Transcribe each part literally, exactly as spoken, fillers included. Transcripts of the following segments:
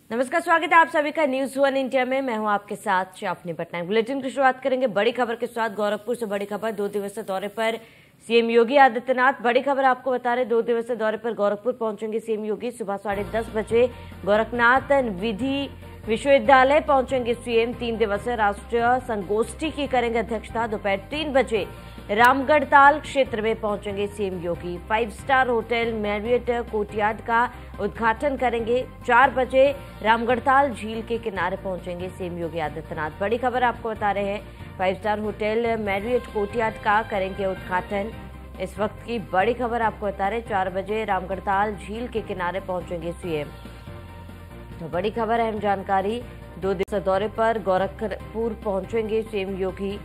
नमस्कार, स्वागत है आप सभी का न्यूज वन इंडिया में। मैं हूं आपके साथ शाफनी पटनायक। बुलेटिन की शुरुआत करेंगे बड़ी खबर के साथ। गोरखपुर से बड़ी खबर, दो दिवसीय दौरे पर सीएम योगी आदित्यनाथ। बड़ी खबर आपको बता रहे, दो दिवसीय दौरे पर गोरखपुर पहुंचेंगे सीएम योगी। सुबह साढ़े दस बजे गोरखनाथ विधि विश्वविद्यालय पहुंचेंगे सीएम। तीन दिवसीय राष्ट्रीय संगोष्ठी की करेंगे अध्यक्षता। दोपहर तीन बजे रामगढ़ताल क्षेत्र में पहुंचेंगे CM Yogi. Five star hotel Marriott Courtyard का उद्घाटन करेंगे। चार बजे रामगढ़ताल झील के किनारे पहुंचेंगे सीएम योगी आदित्यनाथ। बड़ी खबर आपको बता रहे हैं, five star hotel Marriott Courtyard का करेंगे उद्घाटन। इस वक्त की बड़ी खबर आपको बता रहे, चार बजे रामगढ़ताल झील के किनारे पहुंचेंगे सीएम। तो बड़ी खबर, अहम जानकारी, दो दिवसीय दौरे पर गोरखपुर पहुंचेंगे सीएम योगी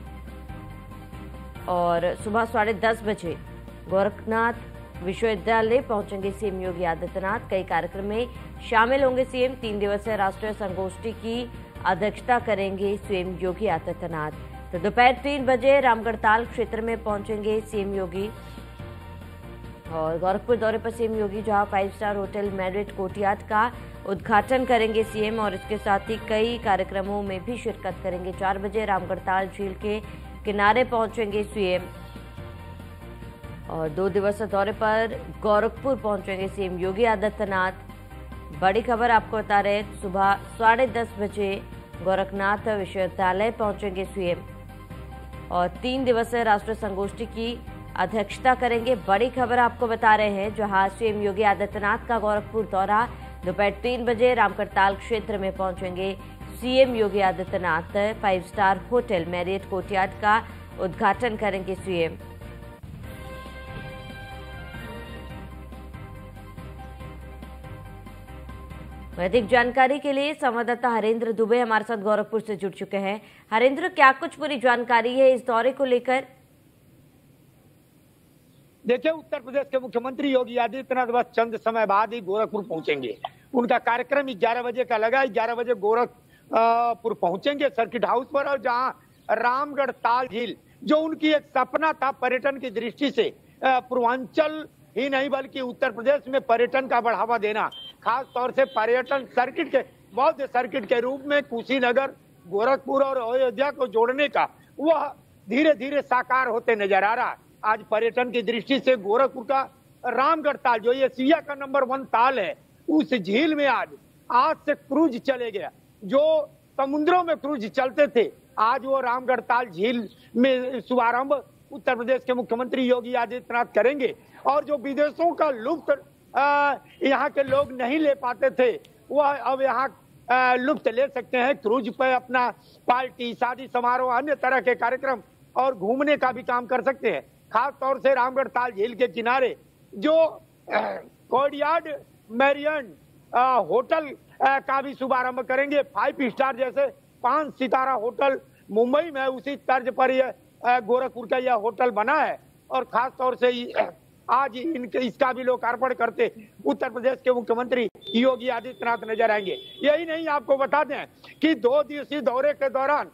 और सुबह साढ़े दस बजे गोरखनाथ विश्वविद्यालय पहुंचेंगे सीएम योगी आदित्यनाथ। कई कार्यक्रम में शामिल होंगे सीएम। तीन दिवसीय राष्ट्रीय संगोष्ठी की अध्यक्षता करेंगे सीएम योगी आदित्यनाथ। तो दोपहर तीन बजे रामगढ़ताल क्षेत्र में पहुंचेंगे सीएम योगी और गोरखपुर दौरे पर सीएम योगी जहां five star hotel Marriott Courtyard का उद्घाटन करेंगे सीएम और इसके साथ ही कई कार्यक्रमों में भी शिरकत करेंगे। चार बजे रामगढ़ताल झील के किनारे पहुंचेंगे सीएम और दो दिवसीय दौरे पर गोरखपुर पहुंचेंगे सीएम योगी आदित्यनाथ। बड़ी खबर आपको बता रहे, सुबह साढ़े दस बजे गोरखनाथ विश्वविद्यालय पहुंचेंगे सीएम और तीन दिवसीय राष्ट्रीय संगोष्ठी की अध्यक्षता करेंगे। बड़ी खबर आपको बता रहे हैं, जहां सीएम योगी आदित्यनाथ का गोरखपुर दौरा। दोपहर तीन बजे रामगढ़ताल क्षेत्र में पहुंचेंगे CM Yogi Adityanath. Five star hotel Marriott Courtyard का उद्घाटन करेंगे सीएम। अधिक जानकारी के लिए संवाददाता हरेंद्र दुबे हमारे साथ गोरखपुर से जुड़ चुके हैं। हरेंद्र, क्या कुछ पूरी जानकारी है इस दौरे को लेकर? देखिए, उत्तर प्रदेश के मुख्यमंत्री योगी आदित्यनाथ बस चंद समय बाद ही गोरखपुर पहुंचेंगे। उनका कार्यक्रम ग्यारह बजे का लगा। ग्यारह बजे गोरखपुर पहुंचेंगे सर्किट हाउस पर और जहां रामगढ़ ताल झील, जो उनकी एक सपना था पर्यटन की दृष्टि से, पूर्वांचल ही नहीं बल्कि उत्तर प्रदेश में पर्यटन का बढ़ावा देना, खास तौर से पर्यटन सर्किट के बौद्ध सर्किट के रूप में कुशीनगर, गोरखपुर और अयोध्या को जोड़ने का, वह धीरे धीरे साकार होते नजर आ रहा है। आज पर्यटन की दृष्टि से गोरखपुर का रामगढ़ ताल, जो ये एशिया का नंबर वन ताल है, उस झील में आज आज से क्रूज चले गया। जो समुद्रों में क्रूज चलते थे, आज वो रामगढ़ ताल झील में शुभारंभ उत्तर प्रदेश के मुख्यमंत्री योगी आदित्यनाथ करेंगे। और जो विदेशों का लुत्फ यहाँ के लोग नहीं ले पाते थे, वह अब यहाँ लुत्फ ले सकते हैं। क्रूज पे अपना पार्टी, शादी समारोह, अन्य तरह के कार्यक्रम और घूमने का भी काम कर सकते हैं। खास तौर से रामगढ़ ताल झील के किनारे जो कोर्टयार्ड मैरियट होटल का भी शुभारंभ करेंगे। फाइव स्टार जैसे पांच सितारा होटल मुंबई में, उसी तर्ज पर यह गोरखपुर का यह होटल बना है और खास तौर से आज इनके इसका भी लोकार्पण करते उत्तर प्रदेश के मुख्यमंत्री योगी आदित्यनाथ नजर आएंगे। यही नहीं, आपको बता दें कि दो दिवसीय दौरे के दौरान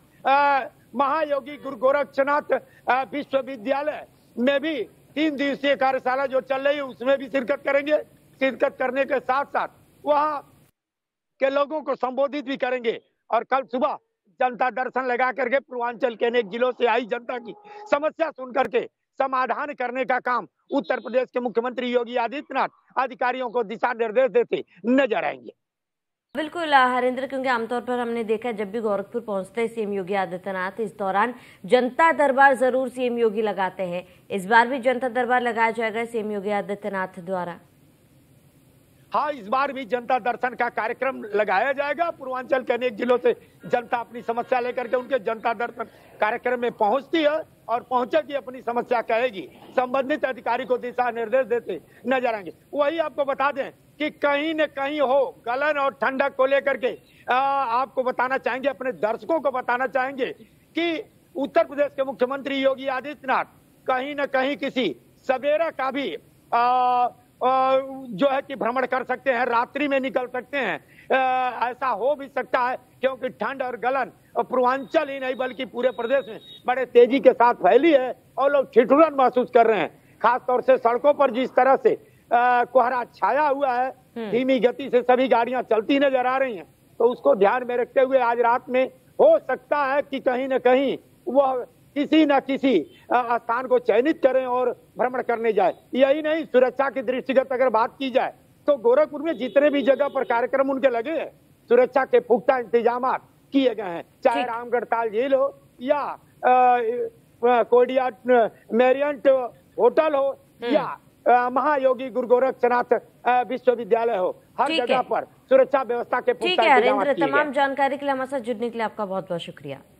महायोगी गुरु गोरक्षनाथ विश्वविद्यालय में भी तीन दिवसीय कार्यशाला जो चल रही है उसमें भी शिरकत करेंगे। शिरकत करने के साथ साथ वहां के लोगों को संबोधित भी करेंगे और कल सुबह जनता दर्शन लगा करके पूर्वांचल के अनेक जिलों से आई जनता की समस्या सुन करके समाधान करने का काम उत्तर प्रदेश के मुख्यमंत्री योगी आदित्यनाथ अधिकारियों को दिशा निर्देश देते नजर आएंगे। बिल्कुल हरेंद्र, क्योंकि आमतौर पर हमने देखा जब भी गोरखपुर पहुंचते हैं सीएम योगी आदित्यनाथ, इस दौरान जनता दरबार जरूर सीएम योगी लगाते हैं। इस बार भी जनता दरबार लगाया जाएगा सीएम योगी आदित्यनाथ द्वारा? हाँ, इस बार भी जनता दर्शन का कार्यक्रम लगाया जाएगा। पूर्वांचल के अनेक जिलों से जनता अपनी समस्या लेकर के उनके जनता दर्शन कार्यक्रम में पहुंचती है और पहुंचेगी, अपनी समस्या कहेगी, संबंधित अधिकारी को दिशा निर्देश देते नजर आएंगे। वही आपको बता दें कि कहीं न कहीं हो गलन और ठंडक को लेकर के आ, आपको बताना चाहेंगे, अपने दर्शकों को बताना चाहेंगे कि उत्तर प्रदेश के मुख्यमंत्री योगी आदित्यनाथ कहीं न कहीं किसी सवेरा का भी आ, जो है कि भ्रमण कर सकते हैं, रात्रि में निकल सकते हैं। ऐसा हो भी सकता है क्योंकि ठंड और गलन पूर्वांचल ही नहीं बल्कि पूरे प्रदेश में बड़े तेजी के साथ फैली है और लोग ठिठुरन महसूस कर रहे हैं। खास तौर से सड़कों पर जिस तरह से कोहरा छाया हुआ है, धीमी गति से सभी गाड़ियां चलती नजर आ रही हैं। तो उसको ध्यान में रखते हुए आज रात में हो सकता है कि कहीं न कहीं वह किसी न किसी स्थान को चयनित करें और भ्रमण करने जाए। यही नहीं, सुरक्षा की दृष्टिगत अगर बात की जाए तो गोरखपुर में जितने भी जगह पर कार्यक्रम उनके लगे हैं, सुरक्षा के पुख्ता इंतजाम किए गए हैं, चाहे रामगढ़ ताल झील हो या कोडिया मेरियंट होटल हो या महायोगी गुरु गोरक्षनाथ विश्वविद्यालय हो, हर जगह पर सुरक्षा व्यवस्था के पुख्ता इंतजाम किए गए। तमाम जानकारी के लिए हमारे साथ जुड़ने के लिए आपका बहुत बहुत शुक्रिया।